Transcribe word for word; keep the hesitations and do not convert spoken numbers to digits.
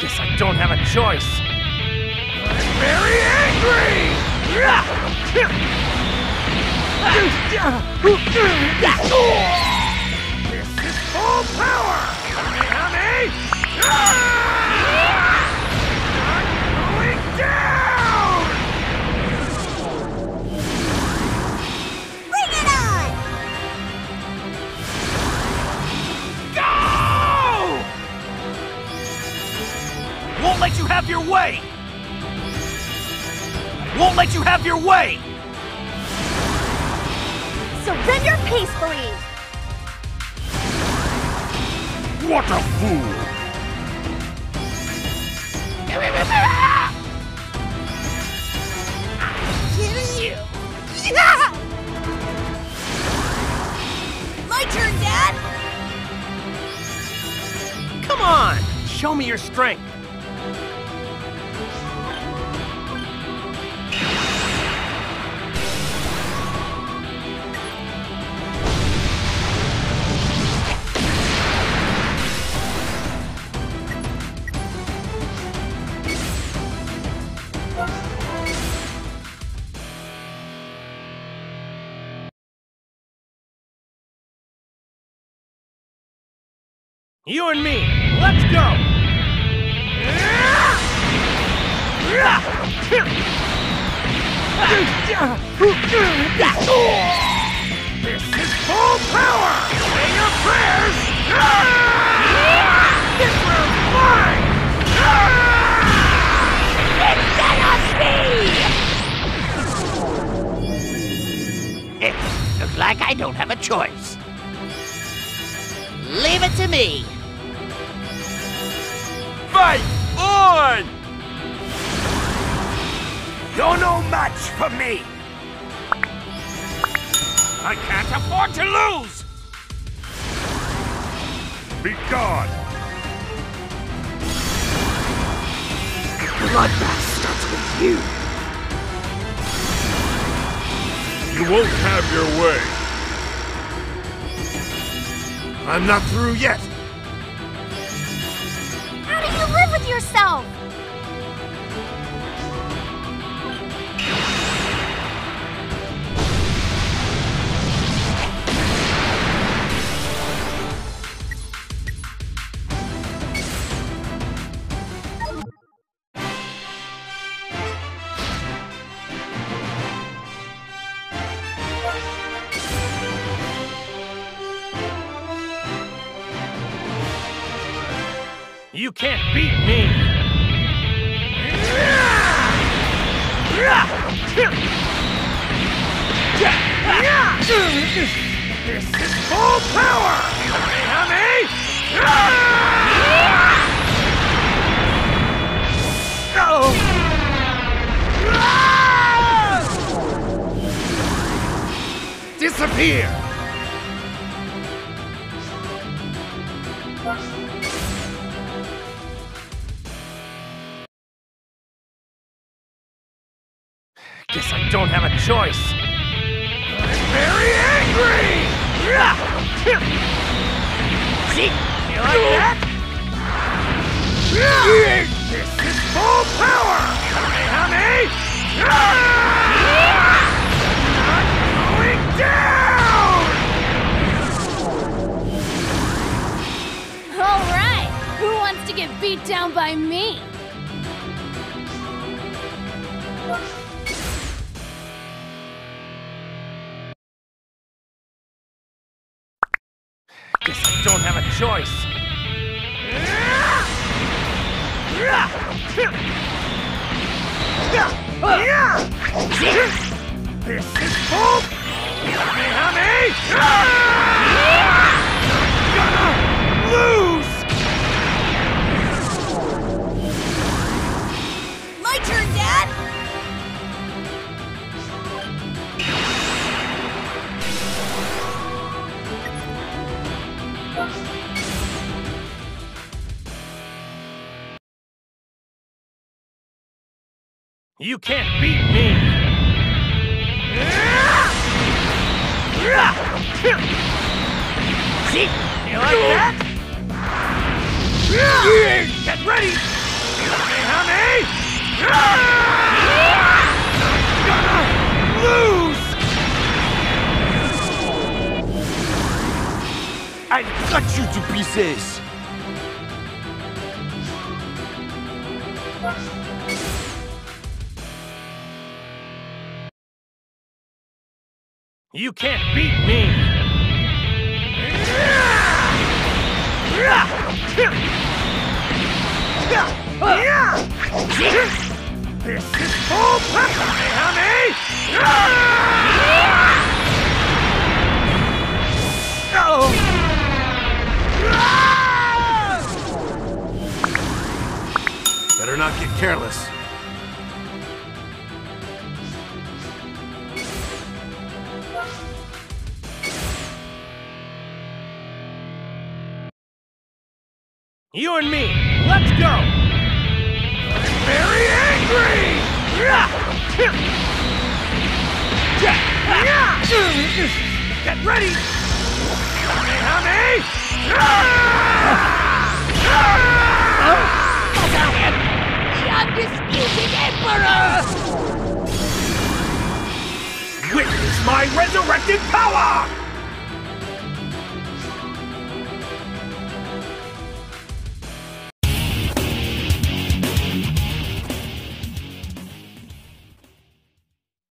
Guess I don't have a choice. I'm very angry! This is full power! Kamehameha! I'm going down! Bring it on! Go! Won't let you have your way! Won't let you have your way! Surrender peacefully! What a fool! My turn, Dad! Come on! Show me your strength! You and me, let's go! This is full power! Say your prayers! This will fly! It cannot be! Looks like I don't have a choice. Leave it to me. Fight on! You're no match for me! I can't afford to lose! Be gone! The bloodbath starts with you. You won't have your way. I'm not through yet. How do you live with yourself? You can't beat me! This is full power! Kamehameha! Disappear! Guess I don't have a choice. I'm very angry! See? You like that? This is full power! Kamehameha! I'm going down! All right! Who wants to get beat down by me? Guess I don't have a choice. This is full Kamehameha! Gonna lose! My turn, Dad! You can't beat me! See? You like that? Get ready! Not gonna lose! I'll cut you to pieces! You can't beat me! This is full pepper, Hammy! Oh! Better not get careless. You and me, let's go! I'm very angry! Get ready! Kamehameha! The undisputed Emperor! Witness my resurrected power!